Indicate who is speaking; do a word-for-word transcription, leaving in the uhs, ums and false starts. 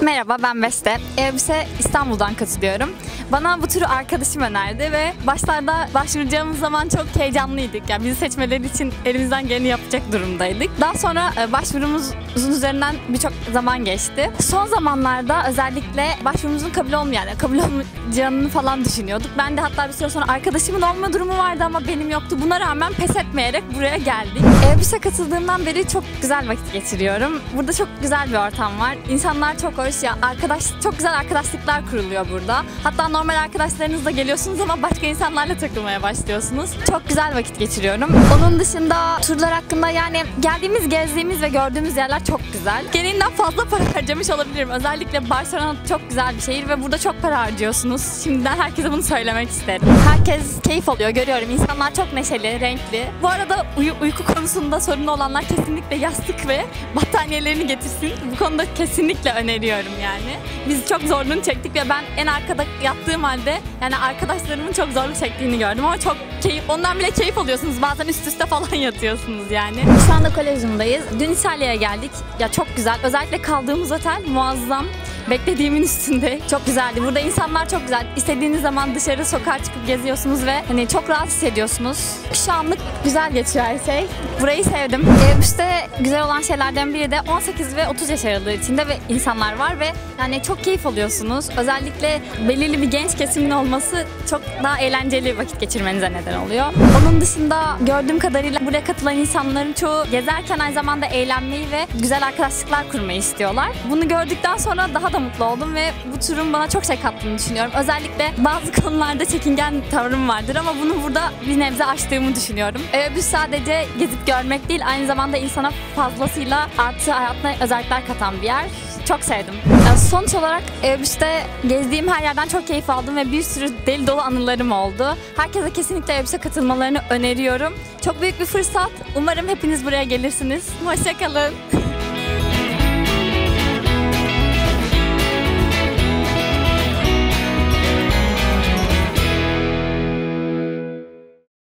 Speaker 1: Merhaba, ben Beste. Elbise İstanbul'dan katılıyorum. Bana bu türü arkadaşım önerdi ve başlarda başvuracağımız zaman çok heyecanlıydık. Yani bizi seçmeleri için elimizden geleni yapacak durumdaydık. Daha sonra başvurumuzun üzerinden birçok zaman geçti. Son zamanlarda özellikle başvurumuzun kabul olmayan, yani kabul olmayacağını falan düşünüyorduk. Ben de hatta bir süre sonra arkadaşımın olma durumu vardı ama benim yoktu. Buna rağmen pes etmeyerek buraya geldik. Elbise katıldığımdan beri çok güzel vakit geçiriyorum. Burada çok güzel bir ortam var. İnsanlar çok hoş. Ya arkadaş, çok güzel arkadaşlıklar kuruluyor burada. Hatta normal arkadaşlarınızla geliyorsunuz ama başka insanlarla takılmaya başlıyorsunuz. Çok güzel vakit geçiriyorum. Onun dışında turlar hakkında, yani geldiğimiz, gezdiğimiz ve gördüğümüz yerler çok güzel. Gereğinden fazla para harcamış olabilirim. Özellikle Barcelona çok güzel bir şehir ve burada çok para harcıyorsunuz. Şimdiden herkese bunu söylemek isterim. Herkes keyif alıyor, görüyorum. İnsanlar çok neşeli, renkli. Bu arada uy uyku konusunda sorunu olanlar kesinlikle yastık ve battaniyelerini getirsin. Bu konuda kesinlikle öneriyorum yani. Biz çok zorluğunu çektik ve ben en arkada yattığım halde yani arkadaşlarımın çok zorluk çektiğini gördüm ama çok keyif, ondan bile keyif alıyorsunuz. Bazen üst üste falan yatıyorsunuz yani. Şu anda Kolezyum'dayız. Dün İtalya'ya geldik. Ya çok güzel. Özellikle kaldığımız otel muazzam. Beklediğimin üstünde. Çok güzeldi. Burada insanlar çok güzel. İstediğiniz zaman dışarı sokağa çıkıp geziyorsunuz ve hani çok rahat hissediyorsunuz. Şu anlık güzel geçiyor her şey. Burayı sevdim. Elbis'te güzel olan şeylerden biri de on sekiz ve otuz yaş aralığı içinde ve insanlar var ve yani çok keyif alıyorsunuz. Özellikle belirli bir genç kesimin olması çok daha eğlenceli vakit geçirmenize neden oluyor. Onun dışında gördüğüm kadarıyla buraya katılan insanların çoğu gezerken aynı zamanda eğlenmeyi ve güzel arkadaşlıklar kurmayı istiyorlar. Bunu gördükten sonra daha da mutlu oldum ve bu turun bana çok şey kattığını düşünüyorum. Özellikle bazı konularda çekingen tavrım vardır ama bunu burada bir nebze aştığımı düşünüyorum. Elbis sadece gezip görmek değil, aynı zamanda insana fazlasıyla artı hayatına özellikler katan bir yer. Çok sevdim. Yani sonuç olarak Elbis'te gezdiğim her yerden çok keyif aldım ve bir sürü deli dolu anılarım oldu. Herkese kesinlikle Elbis'e katılmalarını öneriyorum. Çok büyük bir fırsat. Umarım hepiniz buraya gelirsiniz. Hoşça kalın.